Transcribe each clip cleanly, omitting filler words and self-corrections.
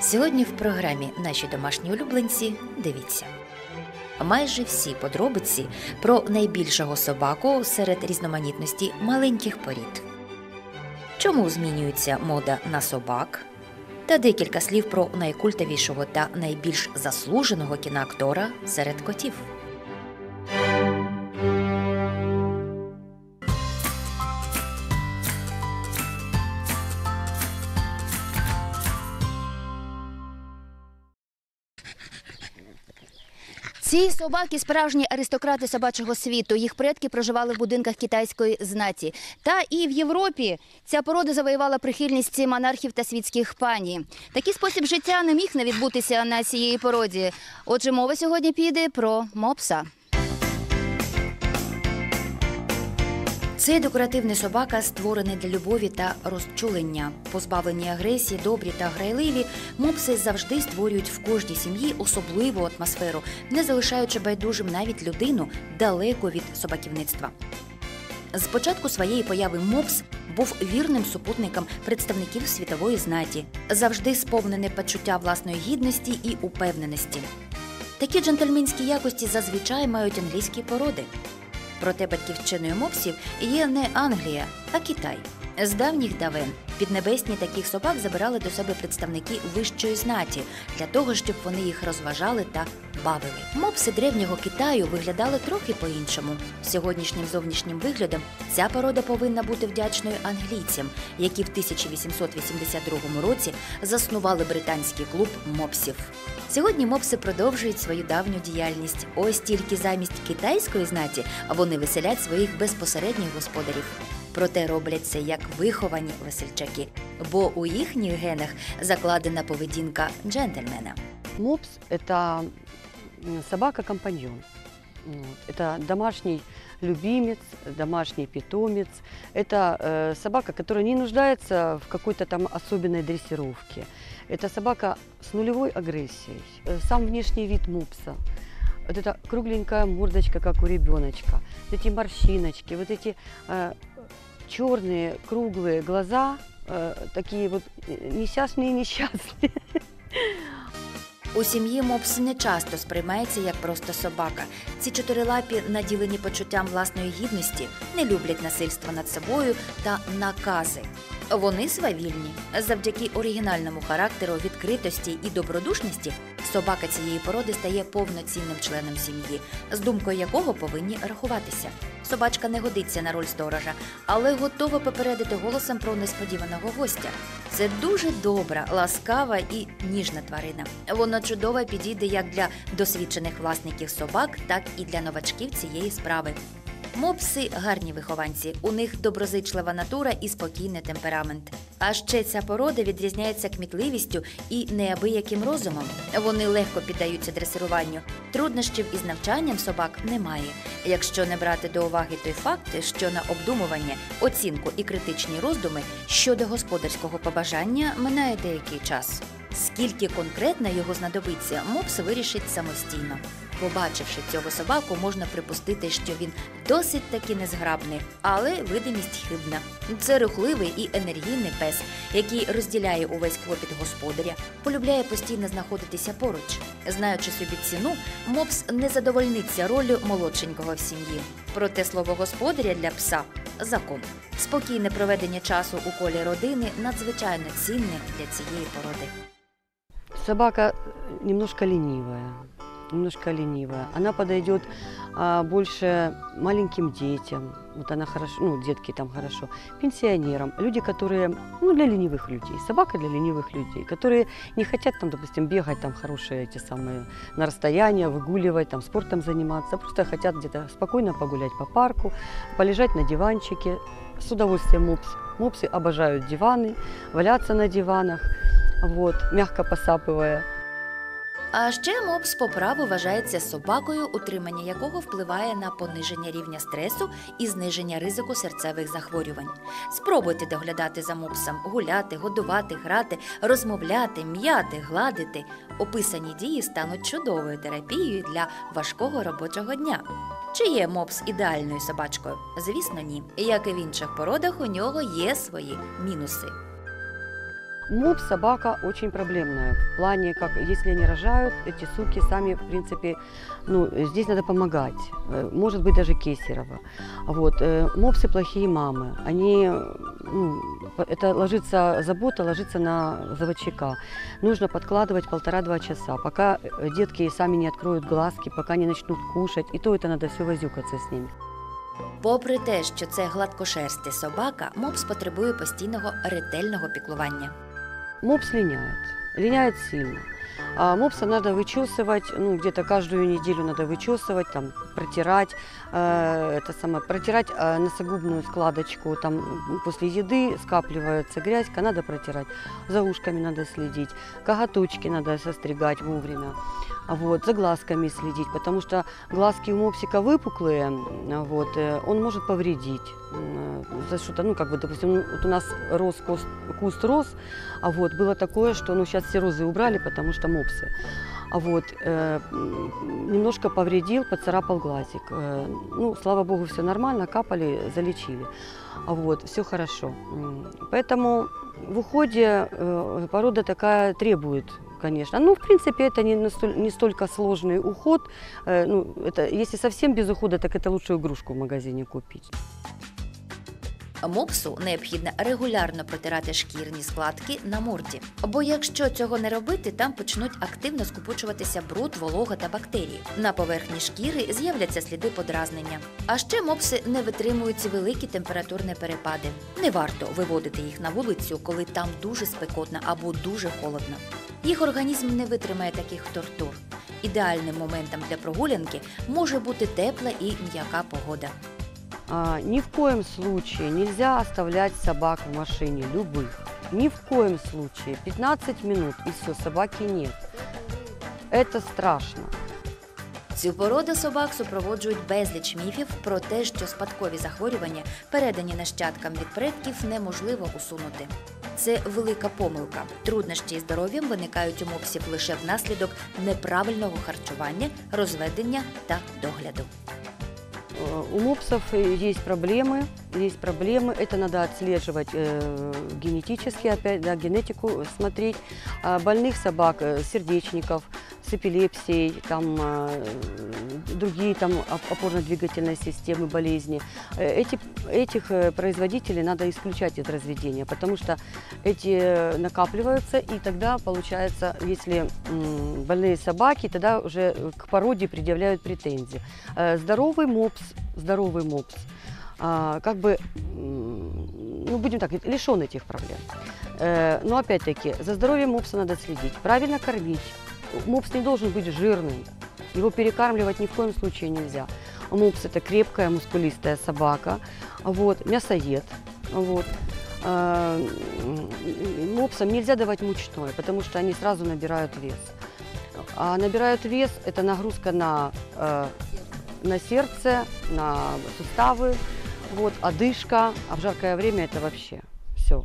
Сьогодні в програмі «Наші домашні улюбленці» дивіться. Майже всі подробиці про найбільшого собаку серед різноманітності маленьких порід. Чому змінюється мода на собак? Та декілька слів про найкультовішого та найбільш заслуженого кіноактора серед котів. Ці собаки – справжні аристократи собачого світу. Їх предки проживали в будинках китайської знаті. Та і в Європі ця порода завоювала прихильність монархів та світських пані. Такий спосіб життя не міг не відбутися на цієї породі. Отже, мова сьогодні піде про мопса. Цей декоративний собака створений для любові та розчулення. Позбавлені агресії, добрі та грайливі, мопси завжди створюють в кожній сім'ї особливу атмосферу, не залишаючи байдужим навіть людину далеко від собаківництва. З початку своєї появи мопс був вірним супутником представників світової знаті, завжди сповнене почуття власної гідності і упевненості. Такі джентльменські якості зазвичай мають англійські породи. Проте батьківщиною мопсів є не Англія, а Китай. З давніх давен піднебесні таких собак забирали до себе представники вищої знаті, для того, щоб вони їх розважали та бавили. Мопси древнього Китаю виглядали трохи по-іншому. Сьогоднішнім зовнішнім виглядом ця порода повинна бути вдячною англійцям, які в 1882 році заснували британський клуб мопсів. Сьогодні мопси продовжують свою давню діяльність. Ось тільки замість китайської знаті вони веселять своїх безпосередніх господарів. Проте роблять це як виховані весельчаки, бо у їхніх генах закладена поведінка джентльмена. Мопс – это собака-компаньон. Это домашний любимец, домашний питомец. Это собака, которая не нуждается в какой-то там особенной дрессировке. Это собака с нулевой агрессией. Сам внешний вид мопса. Вот эта кругленькая мордочка, как у ребеночка. Вот эти морщиночки, вот эти черные круглые глаза, такие вот несчастные. У сім'ї мопс не часто сприймається як просто собака. Ці чотирилапі наділені почуттям власної гідності, не люблять насильства над собою та накази. Вони свавільні. Завдяки оригінальному характеру, відкритості і добродушності собака цієї породи стає повноцінним членом сім'ї, з думкою якого повинні рахуватися. Собачка не годиться на роль сторожа, але готова попередити голосом про несподіваного гостя. Це дуже добра, ласкава і ніжна тварина. Вона чудово підійде як для досвідчених власників собак, так і для новачків цієї справи. Мопси – гарні вихованці, у них доброзичлива натура і спокійний темперамент. А ще ця порода відрізняється кмітливістю і неабияким розумом. Вони легко піддаються дресируванню. Труднощів із навчанням собак немає, якщо не брати до уваги той факт, що на обдумування, оцінку і критичні роздуми щодо господарського побажання минає деякий час. Скільки конкретно його знадобиться, мопс вирішить самостійно. Побачивши цього собаку, можна припустити, що він досить таки незграбний, але видимість хибна. Це рухливий і енергійний пес, який розділяє увесь клопіт господаря, полюбляє постійно знаходитися поруч. Знаючи собі ціну, мопс не задовольниться роллю молодшенького в сім'ї. Проте слово господаря для пса – закон. Спокійне проведення часу у колі родини надзвичайно цінне для цієї породи. Собака немножко ленивая. Она подойдет больше маленьким детям, вот она хорошо, детки там хорошо, пенсионерам, люди, которые, для ленивых людей, собака для ленивых людей, которые не хотят там, допустим, бегать там хорошие эти самые на расстояние, выгуливать, там спортом заниматься, просто хотят где-то спокойно погулять по парку, полежать на диванчике, с удовольствием мопсы обожают диваны, валяться на диванах, мягко посапывая. А ще мопс по праву вважається собакою, утримання якого впливає на пониження рівня стресу і зниження ризику серцевих захворювань. Спробуйте доглядати за мопсом, гуляти, годувати, грати, розмовляти, м'яти, гладити. Описані дії стануть чудовою терапією для важкого робочого дня. Чи є мопс ідеальною собачкою? Звісно, ні. Як і в інших породах, у нього є свої мінуси. Мопс собака очень проблемная. В плане, как если они рожают, эти суки сами, в принципе, ну, здесь надо помогать. Может быть, даже кесарево. Вот. Мопсы плохие мамы. Они, ну, это ложится, забота ложится на заводчика. Нужно подкладывать 1,5-2 часа, пока детки сами не откроют глазки, пока не начнут кушать. И то это надо все возюкаться с ними. Попри те, що це гладкошерстий собака, мопс потребує постійного ретельного піклування. Мопс линяет сильно. А мопса надо вычесывать, ну, где-то каждую неделю надо вычесывать, там, протирать, протирать носогубную складочку, там, после еды скапливается грязька, надо протирать, за ушками надо следить, коготочки надо состригать вовремя, вот, за глазками следить, потому что глазки у мопсика выпуклые, вот, он может повредить за что-то, ну, как бы, допустим, вот у нас куст рос, а вот было такое, что, ну, сейчас все розы убрали, потому что мопсы, а вот, немножко повредил, поцарапал глазик, ну, слава богу, все нормально, капали, залечили, а вот, все хорошо, поэтому в уходе порода такая требует, конечно. Ну, в принципе, это не столько сложный уход. Ну, это, если совсем без ухода, так это лучше игрушку в магазине купить. Мопсу необхідно регулярно протирати шкірні складки на морді. Бо якщо цього не робити, там почнуть активно скупучуватися бруд, волога та бактерії. На поверхні шкіри з'являться сліди подразнення. А ще мопси не витримують великі температурні перепади. Не варто виводити їх на вулицю, коли там дуже спекотно або дуже холодно. Їх організм не витримає таких тортур. Ідеальним моментом для прогулянки може бути тепла і м'яка погода. Ни в коем случае нельзя оставлять собак в машине, любых. Ни в коем случае. 15 минут и все, собаки нет. Это страшно. Цю породу собак супроводжують безліч міфів про те, що спадкові захворювання, передані нащадкам від предків, неможливо усунути. Це велика помилка. Труднощі із здоров'ям виникають у мопсів лише внаслідок неправильного харчування, розведення та догляду. У мопсов есть проблемы, это надо отслеживать генетически, опять, да, генетику смотреть. Больных собак, сердечников, с эпилепсией, там, другие там, опорно-двигательной системы болезни. Этих производителей надо исключать из разведения, потому что эти накапливаются, и тогда получается, если больные собаки, тогда уже к породе предъявляют претензии. Здоровый мопс, как бы, ну, будем так говорить, лишен этих проблем. Но опять-таки, за здоровьем мопса надо следить, правильно кормить. Мопс не должен быть жирным, его перекармливать ни в коем случае нельзя. Мопс – это крепкая, мускулистая собака, вот, мясоед. Вот. Мопсам нельзя давать мучное, потому что они сразу набирают вес. А набирают вес – это нагрузка на сердце, на суставы, вот, одышка, а в жаркое время это вообще все.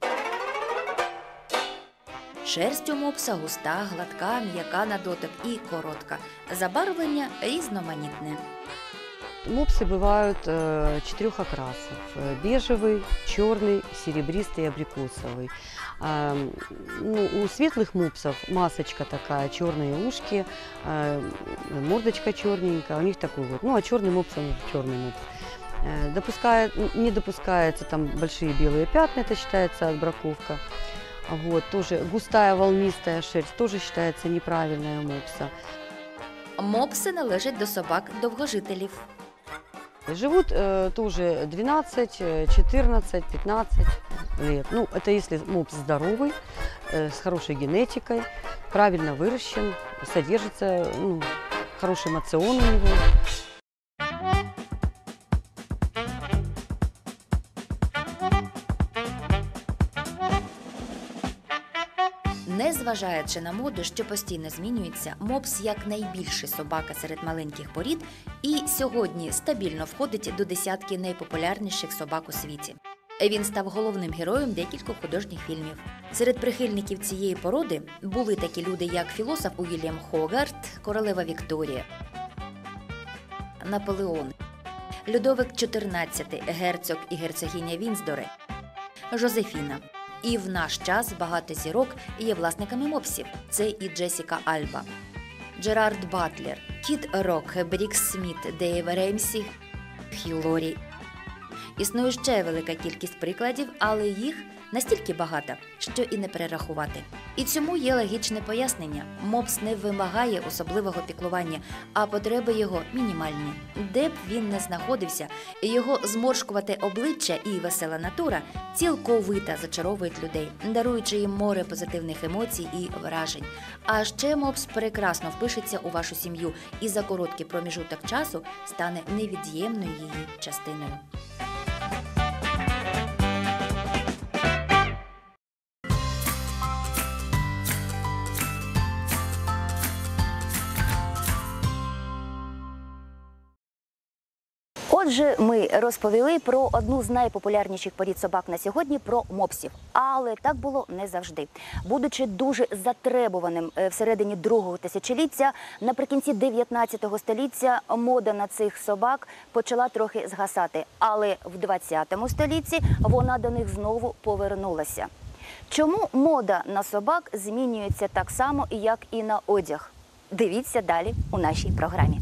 Шерсть у мопса густа, гладка, м'яка на дотик і коротка. Забарвлення різноманітне. Мопсы бывают 4 окрасов. Бежевый, черный, серебристый и абрикосовый. Ну, у светлых мопсов масочка такая, черные ушки, мордочка черненькая, у них такой вот. Ну, а черный мопс, он черный мопс. Не допускается там большие белые пятна, это считается отбраковка. Вот, тоже густая волнистая шерсть, тоже считается неправильная у мопса. Мопси належать до собак довгожителів. Живут тоже 12, 14, 15 лет. Ну, это если мопс здоровый, с хорошей генетикой, правильно выращен, содержится, ну, хороший мацион у него. Незважаючи на моду, що постійно змінюється, мопс як найбільший собака серед маленьких порід і сьогодні стабільно входить до десятки найпопулярніших собак у світі. Він став головним героєм декількох художніх фільмів. Серед прихильників цієї породи були такі люди, як філософ Уільям Хогарт, королева Вікторія, Наполеон, Людовик XIV, герцог і герцогиня Вінздори, Жозефіна, І в наш час багато зірок є власниками мопсів. Це і Джесіка Альба, Джерард Батлер, Кід Рок, Брікс Сміт, Дейв Ремсі, Хью Лорі. Існує ще велика кількість прикладів, але їх настільки багато, що і не перерахувати. І цьому є логічне пояснення. Мопс не вимагає особливого піклування, а потреби його мінімальні. Де б він не знаходився, його зморшкувате обличчя і весела натура цілковито зачаровують людей, даруючи їм море позитивних емоцій і вражень. А ще мопс прекрасно впишеться у вашу сім'ю і за короткий проміжуток часу стане невід'ємною її частиною. Отже, ми розповіли про одну з найпопулярніших порід собак на сьогодні – про мопсів. Але так було не завжди. Будучи дуже затребуваним всередині другого тисячоліття, наприкінці 19 століття мода на цих собак почала трохи згасати. Але в 20 столітті вона до них знову повернулася. Чому мода на собак змінюється так само, як і на одяг? Дивіться далі у нашій програмі.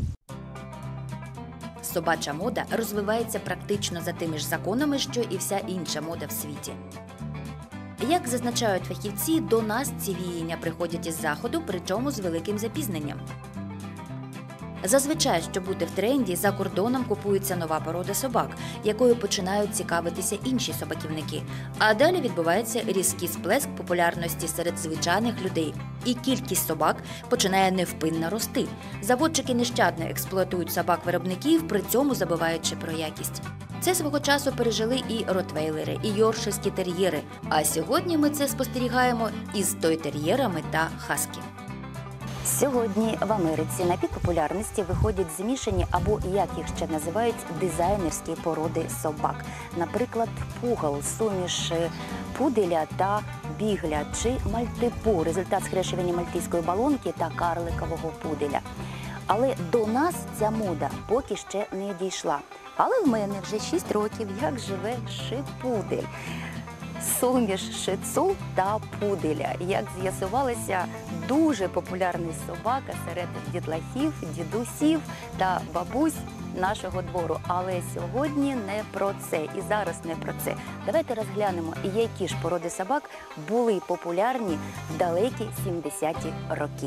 Собача мода розвивається практично за тими ж законами, що і вся інша мода в світі. Як зазначають фахівці, до нас ці віяння приходять із Заходу, причому з великим запізненням. Зазвичай, щоб бути в тренді, за кордоном купується нова порода собак, якою починають цікавитися інші собаківники. А далі відбувається різкий сплеск популярності серед звичайних людей. І кількість собак починає невпинно рости. Заводчики нещадно експлуатують собак-виробників, при цьому забуваючи про якість. Це свого часу пережили і ротвейлери, і йоркширські тер'єри. А сьогодні ми це спостерігаємо із тойтер'єрами та хаскі. Сьогодні в Америці на пік популярності виходять змішані або, як їх ще називають, дизайнерські породи собак. Наприклад, пугал, суміш пуделя та бігля чи мальтипу – результат схрещування мальтійської балонки та карликового пуделя. Але до нас ця мода поки ще не дійшла. Але в мене вже 6 років, як живе шипудель. Суміш шицу та пуделя. Як з'ясувалося, дуже популярний собака серед дітлахів, дідусів та бабусь нашого двору. Але сьогодні не про це і зараз не про це. Давайте розглянемо, які ж породи собак були популярні в далекі 70-ті роки.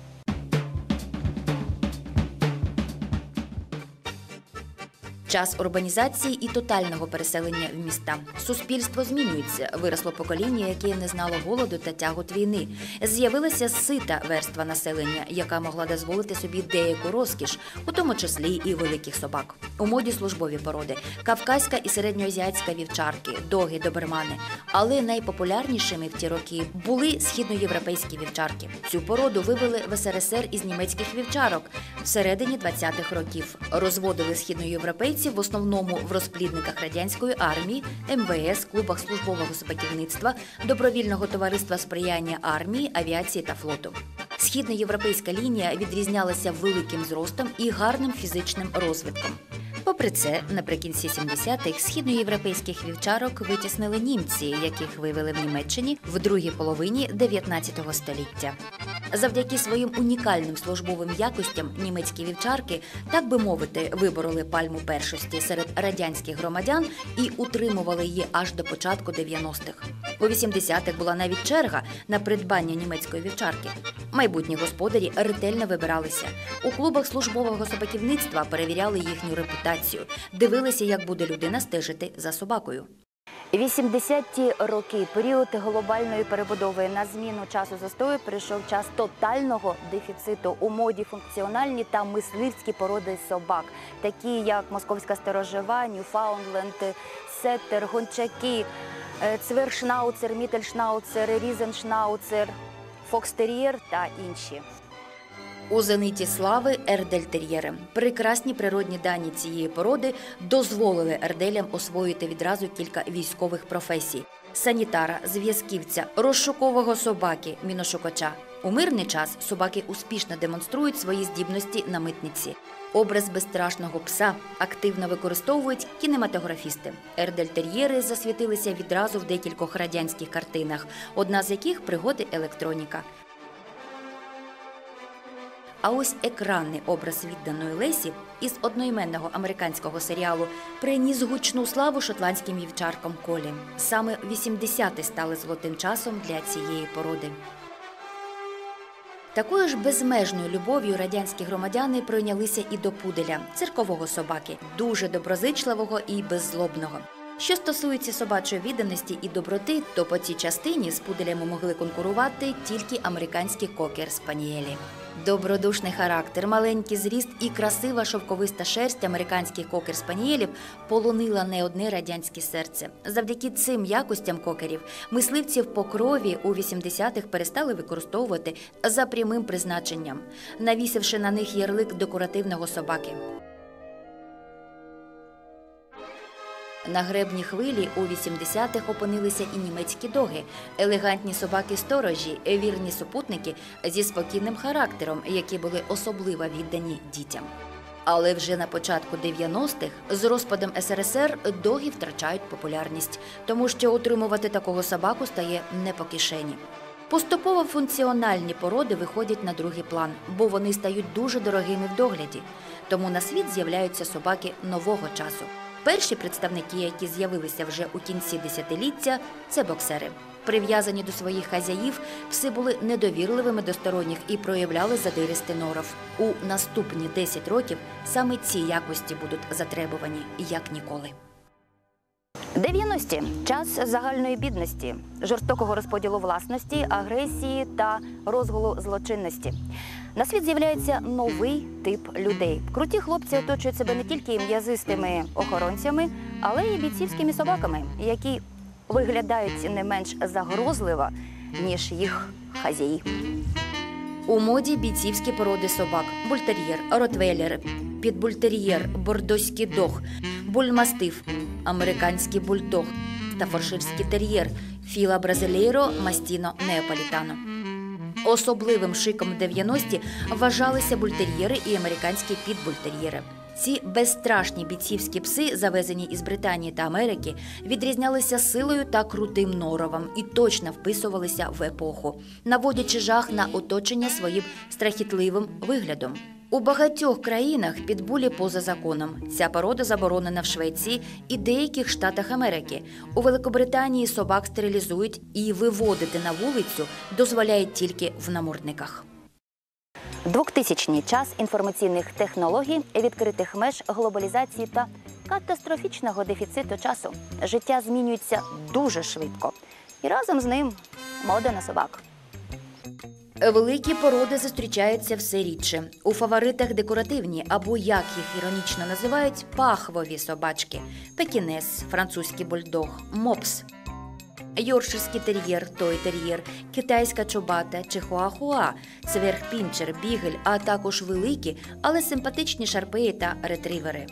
Час урбанізації і тотального переселення в міста. Суспільство змінюється. Виросло покоління, яке не знало голоду та тягот війни. З'явилася сита верства населення, яка могла дозволити собі деяку розкіш, у тому числі і великих собак. У моді службові породи – кавказька і середньоазіатська вівчарки, доги, добермани. Але найпопулярнішими в ті роки були східноєвропейські вівчарки. Цю породу вивели в СРСР із німецьких вівчарок всередині 20-х років. Розводили східноєвропейців в основному в розплідниках радянської армії, МВС, клубах службового собаківництва, добровільного товариства сприяння армії, авіації та флоту. Східноєвропейська лінія відрізнялася великим зростом і гарним фізичним розвитком. Попри це, наприкінці 70-х східноєвропейських вівчарок витіснили німці, яких вивели в Німеччині в другій половині 19 століття. Завдяки своїм унікальним службовим якостям німецькі вівчарки, так би мовити, вибороли пальму першості серед радянських громадян і утримували її аж до початку 90-х. У 80-х була навіть черга на придбання німецької вівчарки. Майбутні господарі ретельно вибиралися. У клубах службового собаківництва перевіряли їхню репутацію, дивилися, як буде людина стежити за собакою. 80-ті роки – період глобальної перебудови. На зміну часу застою прийшов час тотального дефіциту. У моді функціональні та мисливські породи собак, такі як московська сторожева, Ньюфаундленд, сеттер, гончаки, цвершнауцер, міттельшнауцер, різеншнауцер, фокстер'єр та інші. У зениті слави ердельтер'єри. Прекрасні природні дані цієї породи дозволили ерделям освоїти відразу кілька військових професій – санітара, зв'язківця, розшукового собаки, міношукача. У мирний час собаки успішно демонструють свої здібності на митниці. Образ безстрашного пса активно використовують кінематографісти. Ердельтер'єри засвітилися відразу в декількох радянських картинах, одна з яких – «Пригоди електроніка». А ось екранний образ відданої Лесі із одноіменного американського серіалу приніс гучну славу шотландським вівчаркам Колі. Саме 80-ті стали золотим часом для цієї породи. Такою ж безмежною любов'ю радянські громадяни пройнялися і до пуделя – циркового собаки, дуже доброзичливого і беззлобного. Що стосується собачої відданості і доброти, то по цій частині з пуделями могли конкурувати тільки американські кокер-спанієлі. Добродушний характер, маленький зріст і красива шовковиста шерсть американських кокер-спанієлів полонила не одне радянське серце. Завдяки цим якостям кокерів мисливців по крові у 80-х перестали використовувати за прямим призначенням, навісивши на них ярлик декоративного собаки. На гребні хвилі у 80-х опинилися і німецькі доги – елегантні собаки-сторожі, вірні супутники зі спокійним характером, які були особливо віддані дітям. Але вже на початку 90-х з розпадом СРСР доги втрачають популярність, тому що утримувати такого собаку стає не по кишені. Поступово функціональні породи виходять на другий план, бо вони стають дуже дорогими в догляді. Тому на світ з'являються собаки нового часу. Перші представники, які з'явилися вже у кінці десятиліття – це боксери. Прив'язані до своїх хазяїв, пси були недовірливими до сторонніх і проявляли задиристий норов. У наступні 10 років саме ці якості будуть затребувані, як ніколи. 90-ті – час загальної бідності, жорстокого розподілу власності, агресії та розгулу злочинності. На світ з'являється новий тип людей. Круті хлопці оточують себе не тільки м'язистими охоронцями, але й бійцівськими собаками, які виглядають не менш загрозливо, ніж їх хазяї. У моді бійцівські породи собак – бультер'єр, ротвейлер, підбультер'єр, бордоський дог, бульмастиф, американський бульдог, стаффордширський тер'єр, філа бразилейро, мастіно, неаполітано. Особливим шиком в 90-ті вважалися бультер'єри і американські підбультер'єри. Ці безстрашні бійцівські пси, завезені із Британії та Америки, відрізнялися силою та крутим норовом і точно вписувалися в епоху, наводячи жах на оточення своїм страхітливим виглядом. У багатьох країнах підбулі поза законом. Ця порода заборонена в Швеції і деяких штатах Америки. У Великобританії собак стерилізують і виводити на вулицю дозволяють тільки в намордниках. 2000-й – час інформаційних технологій, відкритих меж, глобалізації та катастрофічного дефіциту часу. Життя змінюється дуже швидко. І разом з ним мода на собак. Великі породи зустрічаються все рідше. У фаворитах декоративні, або, як їх іронічно називають, пахвові собачки. Пекінес, французький бульдог, мопс, йоркширський тер'єр, той-тер'єр, китайська чобата, чихуахуа, цверг-пінчер, бігель, а також великі, але симпатичні шарпеї та ретривери.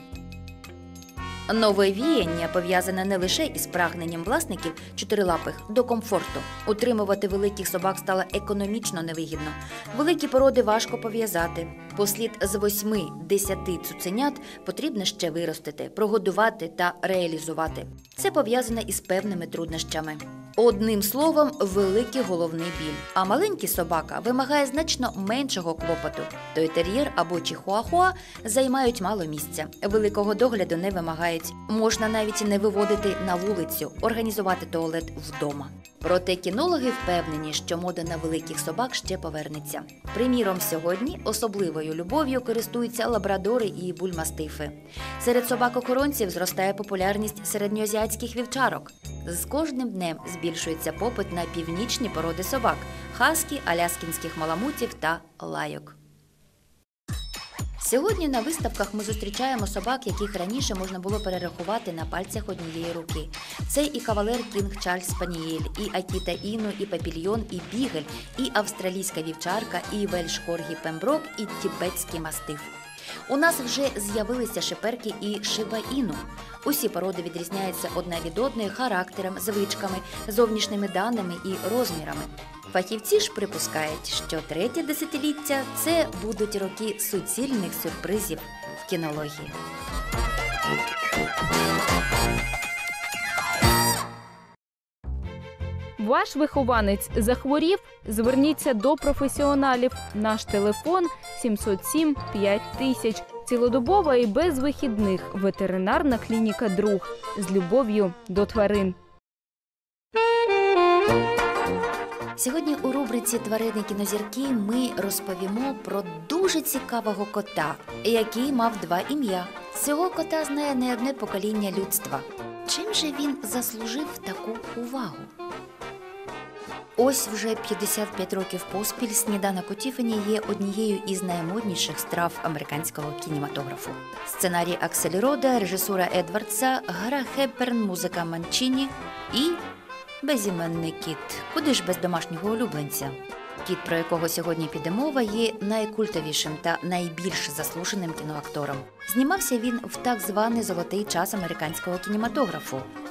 Нове віяння пов'язане не лише із прагненням власників чотирилапих до комфорту. Утримувати великих собак стало економічно невигідно. Великі породи важко пов'язати. Послід з 8-10 цуценят потрібно ще виростити, прогодувати та реалізувати. Це пов'язане із певними труднощами. Одним словом, великий головний біль. А маленький собака вимагає значно меншого клопоту. Той-тер'єр або чихуахуа займають мало місця. Великого догляду не вимагають. Можна навіть не виводити на вулицю, організувати туалет вдома. Проте кінологи впевнені, що мода на великих собак ще повернеться. Приміром, сьогодні особливою любов'ю користуються лабрадори і бульмастифи. Серед собак-охоронців зростає популярність середньоазіатських вівчарок. З кожним днем збільшується попит на північні породи собак – хаскі, аляскінських маламутів та лайок. Сьогодні на виставках ми зустрічаємо собак, яких раніше можна було перерахувати на пальцях однієї руки. Це і кавалер Кінг Чарльз Спанієль, і Акіта Іну, і Папільйон, і Бігель, і австралійська вівчарка, і Вельш Коргі Пемброк, і тібетський мастиф. У нас вже з'явилися шиперки і Шиба Іну. Усі породи відрізняються одна від одної характером, звичками, зовнішніми даними і розмірами. Фахівці ж припускають, що третє десятиліття – це будуть роки суцільних сюрпризів. в кінології. Ваш вихованець захворів? Зверніться до професіоналів. Наш телефон 707 5000. Цілодобова і без вихідних. Ветеринарна клініка «Друг». З любов'ю до тварин. Сьогодні у рубриці «Тварини кінозірки» ми розповімо про дуже цікавого кота, який мав 2 ім'я. Цього кота знає не одне покоління людства. Чим же він заслужив таку увагу? Ось вже 55 років поспіль сніданок у Тіфані є однією із наймодніших страв американського кінематографу. Сценарій Акселя Рода, режисура Едвардса, гра Хепберн, музика Манчіні і безіменний кіт. Куди ж без домашнього улюбленця? Кіт, про якого сьогодні піде мова, є найкультовішим та найбільш заслуженим кіноактором. Знімався він в так званий «золотий час» американського кінематографу –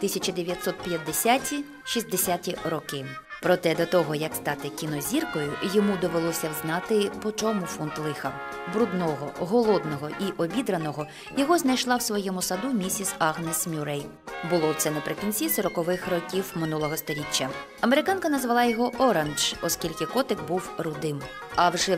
1950-60-ті роки. Проте до того, як стати кінозіркою, йому довелося взнати, по чому фунт лиха. Брудного, голодного і обідраного його знайшла в своєму саду місіс Агнес Мюррей. Було це наприкінці 40-х років минулого сторіччя. Американка назвала його «Оранж», оскільки котик був рудим. А вже в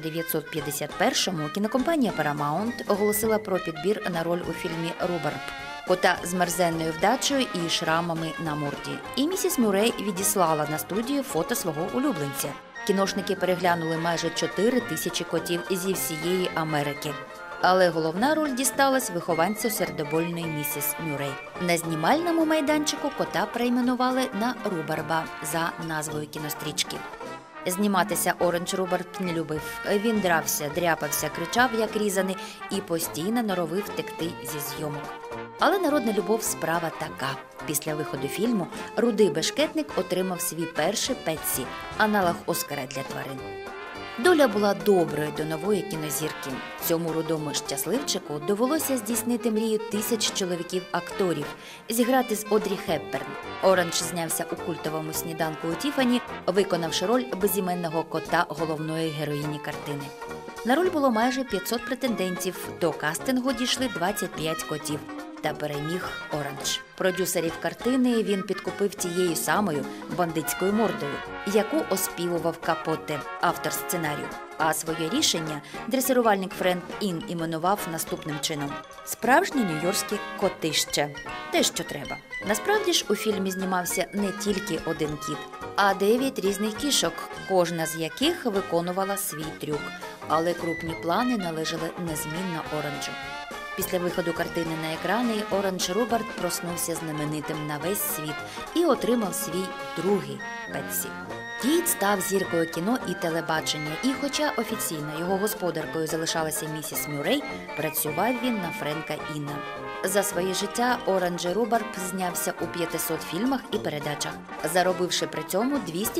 1951-му кінокомпанія Paramount оголосила про підбір на роль у фільмі «Рубарб». Кота з мерзенною вдачею і шрамами на морді. І місіс Мюррей відіслала на студію фото свого улюбленця. Кіношники переглянули майже 4000 котів зі всієї Америки. Але головна роль дісталась вихованцю сердобольної місіс Мюррей. На знімальному майданчику кота перейменували на Рубарба за назвою кінострічки. Зніматися Оранж Рубарб не любив. Він дрався, дряпався, кричав як різаний і постійно норовив втекти зі зйомок. Але народна любов справа така. Після виходу фільму рудий бешкетник отримав свій перший Петсі – аналог Оскара для тварин. Доля була доброю до нової кінозірки. Цьому рудому щасливчику довелося здійснити мрію тисяч чоловіків-акторів – зіграти з Одрі Хепберн. Оранж знявся у культовому сніданку у Тіфані, виконавши роль безіменного кота головної героїні картини. На роль було майже 500 претендентів, до кастингу дійшли 25 котів. Та переміг Оранж. Продюсерів картини він підкупив тією самою бандитською мордою, яку оспівував Капотте, автор сценарію. А своє рішення дресирувальник Френк Ін іменував наступним чином – справжнє нью-йоркське котище. Те, що треба. Насправді ж у фільмі знімався не тільки один кіт, а 9 різних кішок, кожна з яких виконувала свій трюк. Але крупні плани належали незмінно Оранжу. Після виходу картини на екрани Оранж Рубарб проснувся знаменитим на весь світ і отримав свій другий Петсі. Кіт став зіркою кіно і телебачення, і хоча офіційно його господаркою залишалася місіс Мюррей, працював він на Френка Інна. За своє життя Оранж Рубарб знявся у 500 фільмах і передачах, заробивши при цьому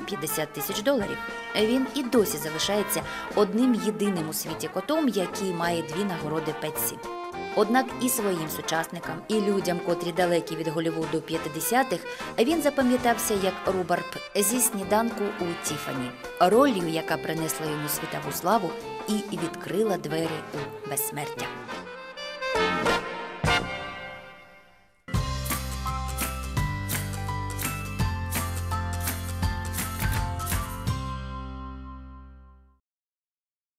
$250 000. Він і досі залишається одним єдиним у світі котом, який має 2 нагороди Петсі. Однак і своїм сучасникам, і людям, котрі далекі від Голлівуду 50-х, він запам'ятався як Рубарб зі сніданку у Тіфані, ролью, яка принесла йому світову славу і відкрила двері у безсмертя.